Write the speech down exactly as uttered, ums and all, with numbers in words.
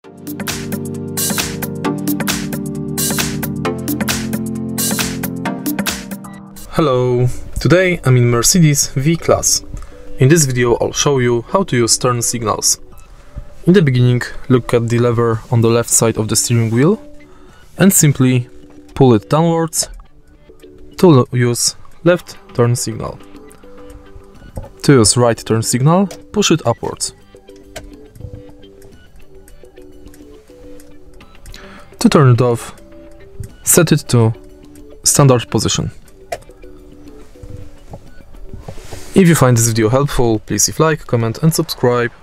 Hello! Today I'm in Mercedes V Class. In this video I'll show you how to use turn signals. In the beginning, look at the lever on the left side of the steering wheel and simply pull it downwards to use left turn signal. To use right turn signal, push it upwards. To turn it off, set it to standard position. If you find this video helpful, please leave like, comment and subscribe.